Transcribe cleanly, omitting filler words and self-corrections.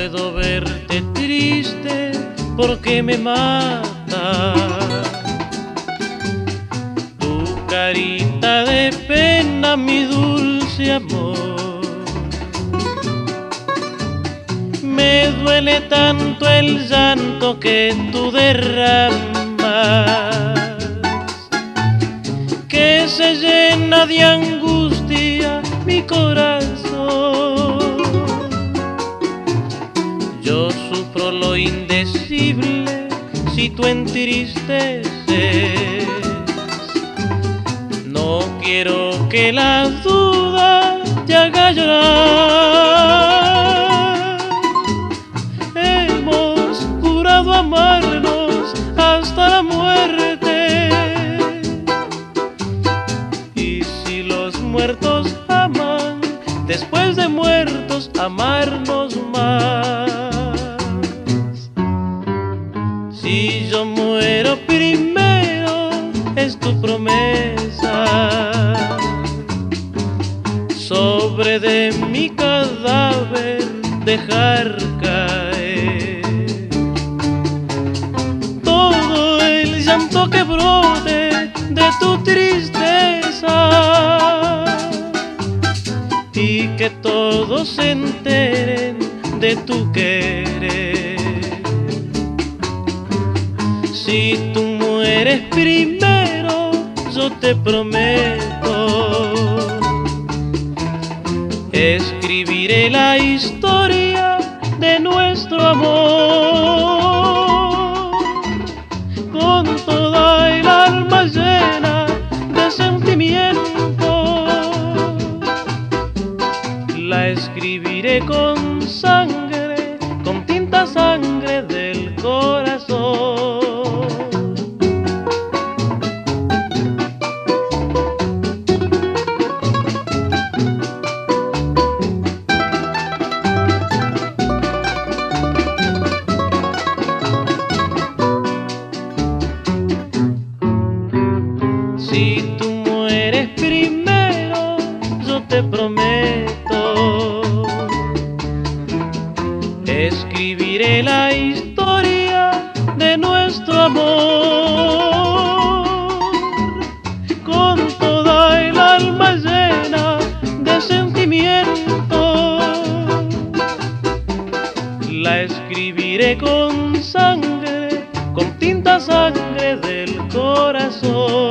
puedo verte triste porque me mata tu carita de pena, mi dulce amor. Me duele tanto el llanto que tú derramas, que se llena de angustia mi corazón. Yo sufro lo indecible si tú entristeces. No quiero que la duda te haga llorar. Hemos jurado amarnos hasta la muerte, y si los muertos aman, después de muertos amarnos más. Si yo muero primero, es tu promesa, sobre de mi cadáver dejar caer todo el llanto que brote de tu tristeza, y que todos se enteren de tu querer. Si tú mueres primero, yo te prometo, escribiré la historia de nuestro amor, con toda el alma llena de sentimiento. La escribiré con sangre, con tinta sangre del corazón. Si tú mueres primero, yo te prometo, escribiré la historia de nuestro amor, con toda el alma llena de sentimiento. La escribiré con sangre, con tinta sangre del corazón.